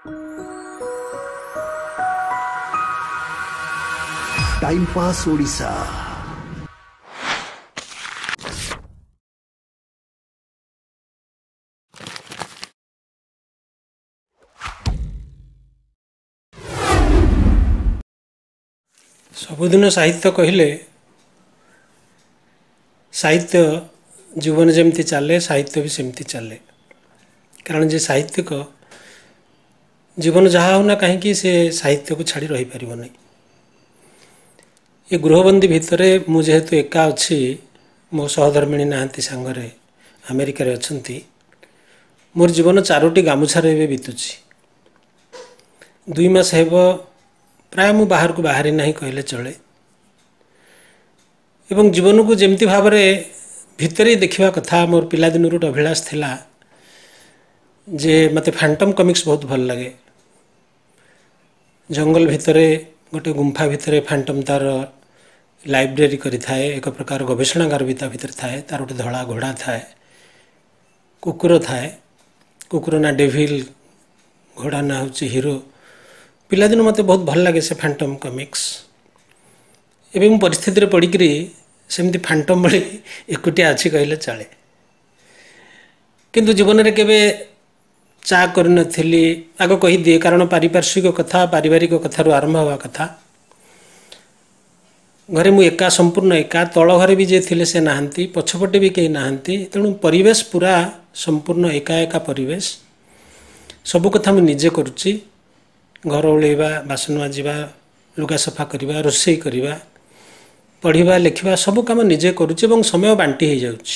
Time pass Odisha. सबुदिन साहित्य कहले साहित्य जीवन जमती चले साहित्य भी सेमती चले। कारण जे साहित्यिक जीवन जहाँ होना कहीं से साहित्य को छाड़ी रही पार नहीं। ये गृहबंदी भितर मुझेतु एका अच्छी मो सहधर्मिणी नहांती सांगरे अमेरिका रे अछंती। मोर जीवन 4टी गामुछार बीतुची। 2 मास हेब प्राय मु बाहर को बाहरी नहीं कहले चले। एवं जीवन को जमती भाव भितर देखा कथा मोर पिलादिन अभिलाष थिला जे मते फैंटम कॉमिक्स बहुत भल लगे। जंगल भितर गोटे गुंफा भितर फैंटम तार लाइब्रेरी करी थाए, एक प्रकार गवेषणागार भी भितर थाए। तार गोटे धड़ा घोड़ा थाए, कुकुर थाए। कुकुर ना डेविल, घोड़ा ना हूँ हीरो। पिलादिन मते बहुत भल लगे से फैंटम कॉमिक्स। एवं परिस्थिति पड़िकी सेमती फैंटम भली एकुटिया अच्छी कहले चले। किंतु जीवन में केवे चा करी आग कहीदिए। कारण पारिपार्श्विक कथा पारिवारिक कथार आरंभ हवा कथा। घरे मु एका संपूर्ण एका, तल घरे भी जे थिले से नहांती, पछपटे भी कहीं नहांती। तेणु परिवेश पूरा संपूर्ण एका एका परिवेश। सबु कथा मु निजे करुच्ची। घर ओल्हेबा, बासन माजिबा, लुगा सफा करवा, रोषेई करवा, पढ़ा लिखा सबू कम निजे करुच्ची एवं समय बांटी हो जाउछि।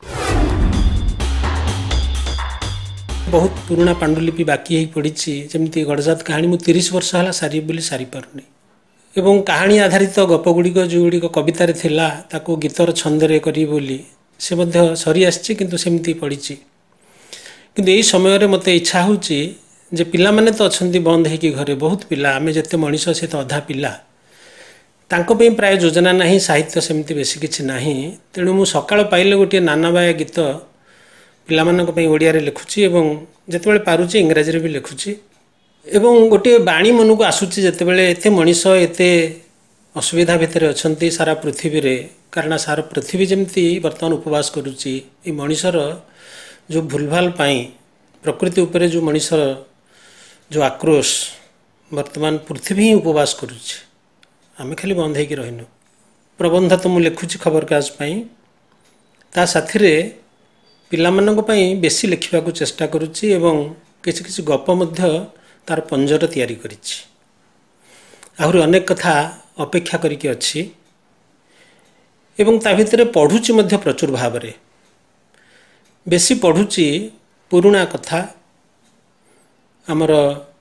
बहुत पुराना पांडुलिपि बाकी ही पड़ी जमी गड़जात कहानी मु 30 वर्ष है सारी बोली सारी पारुनी। एवं कहानी आधारित गप गुड़िक जो गुड़िक कवितार थिला ताकू गीतर छंदरे करी बोली से मध्य सरी आसी किंतु सेमती पड़ी। किंतु यही समय मते इच्छा होची जे पिला माने तो अछंती बंद है कि घरे बहुत पिला आमे जते मनीष से तो अधा पिला तांको पे प्राय योजना नहीं। साहित्य सेमती बेसी किछि नाही। तेणु मु सकाळ पाइले गोटे नानाबाया गीत पिला मानक पे ओडिया रे लिखुची एवं जेतेबेले पारुची इंग्रजी रे भी लिखुची। एवं गोटे बाणी मन को आसुची जेतेबेले एते मनीष एते असुविधा भितर अछंती सारा पृथ्वी रे। कारण सारा पृथ्वी जमती वर्तमान उपवास करुची। ए मनीषर जो भूलभाल पाई प्रकृति उपरे जो मनीषर जो आक्रोश वर्तमान पृथ्वी ही उपवास करुची। आमे खाली बंद होकर रहीनु। प्रबंध तो मुझे लिखुची खबरकागज पाई, ता साथी रे पिला मानक पई बेसी लिखा को चेष्टा करुची एवं किसी किसी गप मध्य तार पंजर तैयारी करिछि। आहुरी अनेक कथा अपेक्षा करिके अछि एवं ता भितरे पढ़ुची मध्य प्रचुर भाव रे। बेसी पढ़ुची पुराना कथा। आमर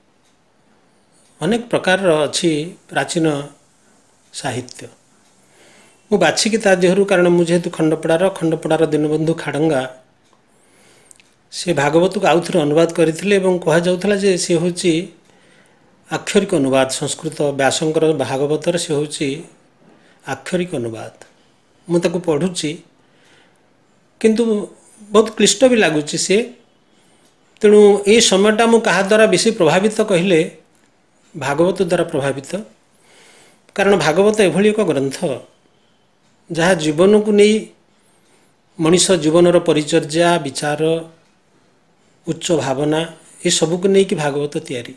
अनेक प्रकार अच्छी प्राचीन साहित्य मु बाछिकी ता देहरु। कारण मुझे खंडपड़ार दीनबंधु खाड़ंगा से भागवत को आउ थे अनुवाद करते कह जाऊला जे सी हूँ आक्षरिक अनुवाद। संस्कृत व्यासंकर भागवतर से हूँ आक्षरिक अनुवाद। मुझे पढ़ुची किंतु बहुत क्लिष्ट भी लगुच सी। तेणु ये समयटा मु कहा द्वारा बेसी प्रभावित कहले भागवत द्वारा प्रभावित। कारण भागवत एभली एक ग्रंथ जहाँ जीवन को नहीं मनीष जीवनर परिचर्या विचार उच्च भावना ये सबू को लेकिन भागवत तैयारी।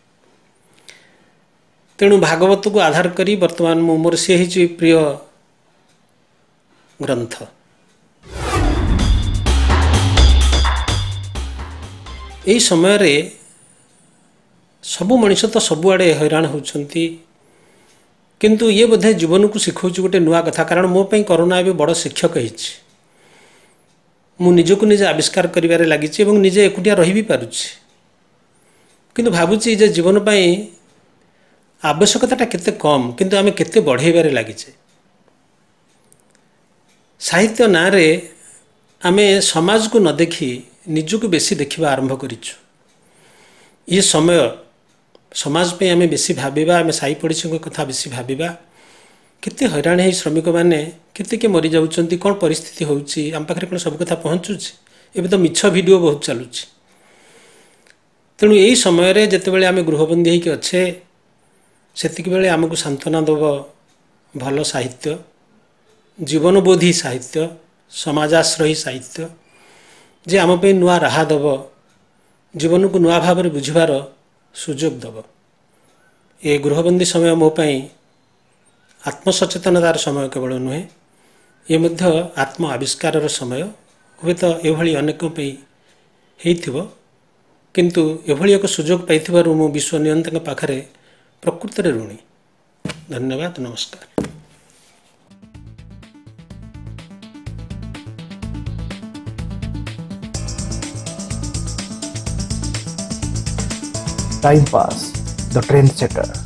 तेणु भागवत को आधार करी वर्तमान मोर से ही प्रिय ग्रंथ। यही समय रे सबु मनीष तो सबुआड़े हैरान होती। किंतु ये बोधे जीवन को शिखौच गोटे नुआ कथा। कारण मो पे कोरोना ए बड़ शिक्षक होइछि। मु निजको निजे आविष्कार करिवारे लागिछि एवं निजे एकुटिया रही भी पारुछि। किंतु भाबुछि जे जीवन पाई आवश्यकताटा केते कम किंतु आमे केते बढ़ेबारे लागिछे। साहित्य ना रे आमे समाज को न देखी निजको बेसी देखिबा आरंभ करिछु। ये समय समाज पे आमे बेसी भाबिबा, आमे साई पड़ोसी को कथा बेसी भाबिबा। केते हैरान है श्रमिक माने केते के मरी जाउछंती, कोन परिस्थिति होउची, आम पाखरे कोन सब कथा पहुंचुची। एबे तो मिछ वीडियो बहुत चलुची। तेणु यही समय जितेबाला आम गृहबंदी होकर अच्छे सेतिक बेले आमको सांत्वना देव भल साहित्य, जीवनबोधी साहित्य, समाजाश्रयी साहित्य जे आम पे नुआ राह दब, जीवन को नुआ भाव में बुझार सुजोग दब। ये गृहबंदी समय मो पाई आत्मसचेतनतार समय केवल नुहे, ये मध्य आत्म आविष्कार समय। हे तो ये अनेक हो किंतु एभली एक सुजोग पाई मो विश्व नियंता पाखरे प्रकृत ऋणी। धन्यवाद, नमस्कार। Time pass, the trend setter.